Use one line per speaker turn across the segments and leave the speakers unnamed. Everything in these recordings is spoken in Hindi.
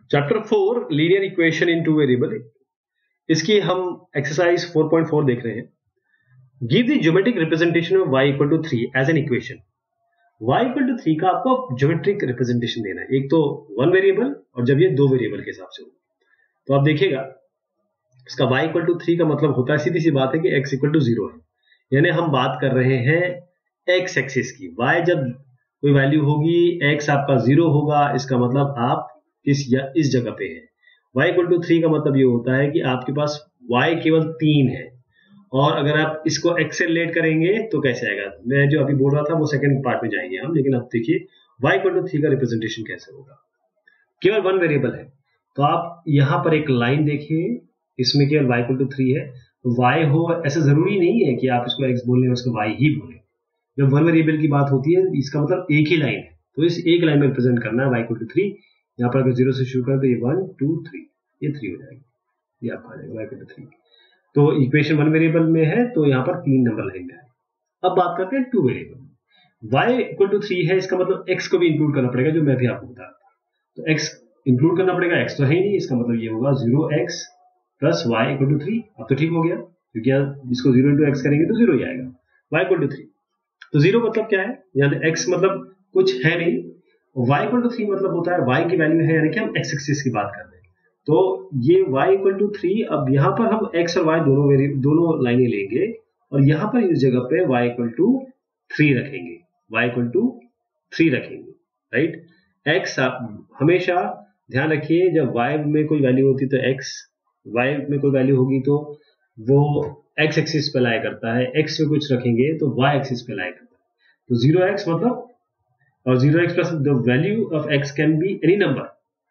Chapter 4 linear equation in two variable, इसकी हम एक्सरसाइज 4.4 देख रहे हैं। Give the geometric representation of y equal to 3 as an equation. y equal to 3 का आपको ज्योमेट्रिक रिप्रेजेंटेशन देना है, एक तो वन वेरिएबल और जब ये दो वेरिएबल के हिसाब से हो तो आप देखिएगा इसका y इक्वल टू 3 का मतलब होता है, सीधी सी बात है कि x इक्वल टू 0 है, यानी हम बात कर रहे हैं x एक्सिस की। y जब कोई वैल्यू होगी x आपका 0 होगा, इसका मतलब आप इस जगह पे है। y इक्वल टू 3 का मतलब ये होता है कि आपके पास y केवल 3 है, और अगर आप इसको x से रिलेट करेंगे तो कैसे आएगा, मैं जो अभी बोल रहा था वो सेकंड पार्ट में जाएंगे हम, लेकिन अब देखिए y इक्वल टू 3 का रिप्रेजेंटेशन कैसे होगा। केवल वन वेरिएबल है तो आप यहाँ पर एक लाइन देखिए, इसमें केवल y इक्वल टू 3 है, तो y हो ऐसा जरूरी नहीं है कि आप इसको x बोल लें उसको y ही बोले। जब वन वेरिएबल की बात होती है इसका मतलब एक ही लाइन है, तो इस एक लाइन में रिप्रेजेंट करना है y इक्वल टू 3। यहाँ पर अगर 0 से शुरू करें तो ये 1 2 3, ये 3 हो जाएगा, ये आपका आ जाएगा y इक्वल टू 3। तो इक्वेशन वन वेरिएबल में है तो यहाँ पर 3 नंबर लाइन में है। अब बात करते हैं two variable. y equal to 3 है, इसका मतलब x को भी इंक्लूड करना पड़ेगा, जो मैं भी आपको बता रहा था। तो x इंक्लूड करना पड़ेगा, x तो है ही नहीं, इसका मतलब ये होगा 0x plus y equal to 3। अब तो ठीक हो गया, क्योंकि इसको 0 इंटू एक्स करेंगे तो 0 ही आएगा। y इक्वल टू 3 तो 0 मतलब क्या है, यानी x मतलब कुछ है नहीं, y इक्वल टू 3 मतलब होता है y की वैल्यू है, यानी कि हम x एक्सिस की बात कर रहे हैं। तो ये y इक्वल टू 3, अब यहाँ पर हम x और y दोनों लाइनें लेंगे और यहाँ पर इस जगह पे y इक्वल टू 3 रखेंगे, y इक्वल टू 3 रखेंगे, राइट। x आप हमेशा ध्यान रखिए, जब y में कोई वैल्यू होती तो x, y में कोई वैल्यू होगी तो वो x एक्सिस पे लाया करता है, x में कुछ रखेंगे तो y एक्सिस पे लाया करता है। तो 0x मतलब, और 0x plus the value of x can be any number,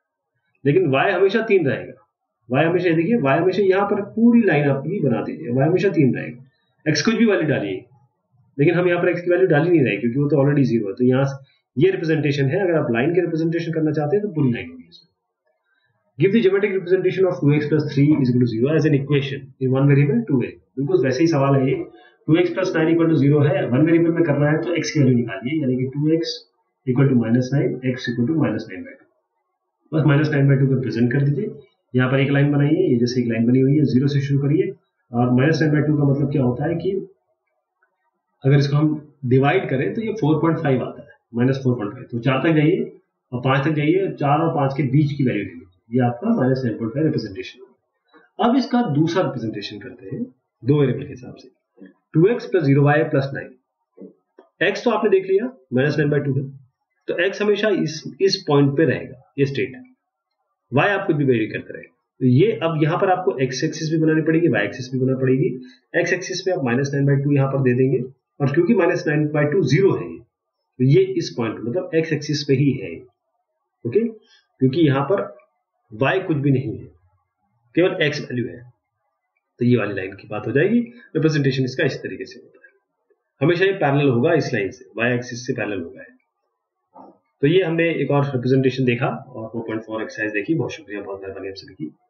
लेकिन y हमेशा 3 रहेगा। y हमेशा, देखिए y हमेशा यहाँ पर पूरी लाइन आपकी बना दीजिए, y हमेशा 3 रहेगा। x कुछ भी वैल्यू डालिए, लेकिन हम यहाँ पर x की वैल्यू डाल ही नहीं रहे क्योंकि वो तो ऑलरेडी 0 है। तो यहाँ ये रिप्रेजेंटेशन है, अगर आप लाइन के रिप्रेजेंटेशन करना चाहते हैं तो पूरी लाइन होगी इसमें। Give the geometric representation of 2x plus 3 is equal to 0 as an equation in one variable 2 way। बिल्कुल वैसे ही सवाल है ये, 2x plus 9 equal to 0 है, वन वेरिएबल में करना है तो x की वैल्यू निकालिए, यानी कि 2x equal to -9, x equal to -9/2। बस -9/2 को प्रेजेंट कर दीजिए। यहाँ पर एक लाइन बनाइए, ये जैसे एक लाइन बनी हुई है, 0 से शुरू करिए, और -9/2 का मतलब क्या होता है कि अगर इसको हम डिवाइड करें तो ये 4.5 आता है, -4.5। तो 4 तक जाइए और 5 तक जाइए, 4 और 5 के बीच की वैल्यू लीजिए, ये आपका -9.5 रिप्रेजेंटेशन होगा। अब इसका दूसरा रिप्रेजेंटेशन करते हैं दो वेरिएबल के हिसाब से, 2x plus 0y plus 9। x तो आपने देख लिया -9/2 है, तो x हमेशा इस पॉइंट पे रहेगा, ये स्टेट है। y आप कुछ भी वेरी करते रहे, तो ये अब यहाँ पर आपको x एक्सिस भी बनानी पड़ेगी, y एक्सिस भी बनानी पड़ेगी। x एक्सिस पे आप -9/2 यहाँ पर दे देंगे, और क्योंकि -9/2 0 है तो ये इस पॉइंट मतलब x एक्सिस पे ही है, ओके, क्योंकि यहाँ पर y कुछ भी नहीं है, केवल x वैल्यू है। तो ये वाली लाइन की बात हो जाएगी। रिप्रेजेंटेशन इसका इस तरीके से होता है, हमेशा ये पैरेलल होगा इस लाइन से, y एक्सिस से पैरेलल होगा। तो ये हमने एक और रिप्रेजेंटेशन देखा और 4.4 एक्सरसाइज देखी। बहुत शुक्रिया, बहुत मेहरबानी आप सभी की।